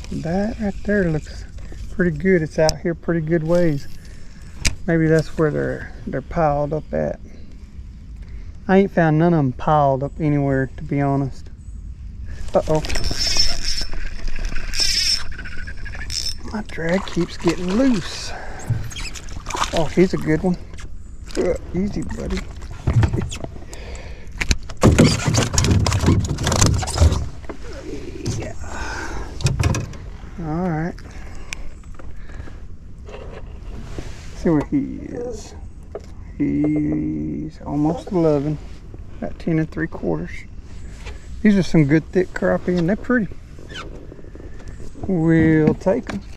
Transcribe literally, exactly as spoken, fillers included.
That right there looks pretty good. It's out here pretty good ways. Maybe that's where they're they're piled up at. I ain't found none of them piled up anywhere, to be honest. Uh-oh. My drag keeps getting loose. Oh, he's a good one. Uh, easy, buddy. Yeah. All right. See where he is. He's almost eleven. About ten and three quarters. These are some good thick crappie, and they're pretty. We'll take them.